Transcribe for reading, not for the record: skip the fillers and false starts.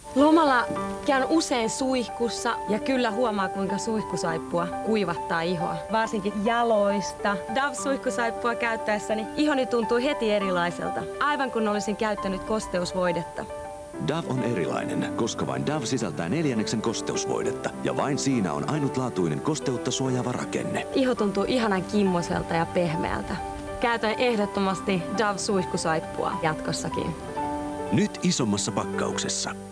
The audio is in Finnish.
Lomalla käyn usein suihkussa ja kyllä huomaa, kuinka suihkusaippua kuivattaa ihoa. Varsinkin jaloista. Dove-suihkusaippua käyttäessäni ihoni tuntuu heti erilaiselta. Aivan kun olisin käyttänyt kosteusvoidetta. Dove on erilainen, koska vain Dove sisältää 4 kosteusvoidetta. Ja vain siinä on ainutlaatuinen kosteutta suojaava rakenne. Iho tuntuu ihanan kimmoiselta ja pehmeältä. Käytän ehdottomasti Dove-suihkusaippua jatkossakin. Nyt isommassa pakkauksessa.